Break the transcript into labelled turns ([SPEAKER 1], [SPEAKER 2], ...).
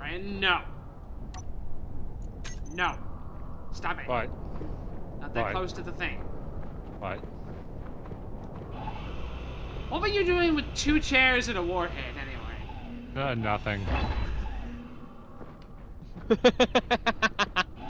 [SPEAKER 1] Ryan, no. No. Stop it.
[SPEAKER 2] Right.
[SPEAKER 1] Not that close to the thing.
[SPEAKER 2] Right.
[SPEAKER 1] What were you doing with 2 chairs and a warhead, anyway?
[SPEAKER 2] Nothing.